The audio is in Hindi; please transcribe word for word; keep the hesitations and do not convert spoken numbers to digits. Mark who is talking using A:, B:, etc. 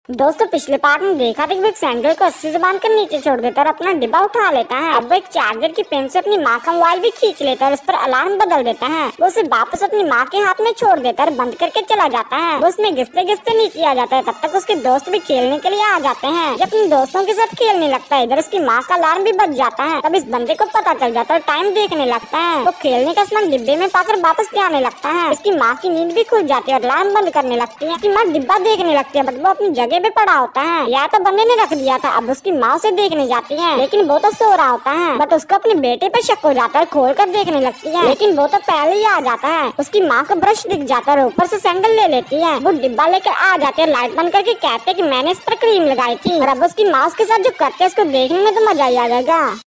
A: दोस्तों पिछले पार्ट में देखा था कि वो एक सैंडल को रस्सी से बांध कर नीचे छोड़ देता है और अपना डिब्बा उठा लेता है। अब वो एक चार्जर की पिन से अपनी माँ का मोबाइल भी खींच लेता है और उस पर अलार्म बदल देता है। वो उसे वापस अपनी माँ के हाथ में छोड़ देता है और बंद करके चला जाता है। वो उसमें घिसते घिसते नीचे आ जाता है। तब तक उसके दोस्त भी खेलने के लिए आ जाते हैं। जब अपने दोस्तों के साथ खेलने लगता है, इधर उसकी माँ का अलार्म भी बज जाता है। तब इस बंदे को पता चल जाता है और टाइम देखने लगता है। वो खेलने का सामान डिब्बे में पाकर वापस भी आने लगता है। उसकी माँ की नींद भी खुल जाती है और अलार्म बंद करने लगती है। उसकी माँ डिब्बा देखने लगती है, बट वो अपनी जगह पे पड़ा होता है। या तो बंदे ने रख दिया था। अब उसकी माँ उसे देखने जाती है, लेकिन वो तो सो रहा होता है। बट उसको अपने बेटे पर शक हो जाता है, खोल कर देखने लगती है, लेकिन वो तो पहले ही आ जाता है। उसकी माँ को ब्रश दिख जाता है और ऊपर से सैंडल ले लेती है। वो डिब्बा लेकर आ जाते हैं, लाइट बंद करके कहते हैं कि मैंने इस पर क्रीम लगाई थी। और अब उसकी माँ उसके साथ जो करते हैं उसको देखने में तो मजा ही आ जाएगा।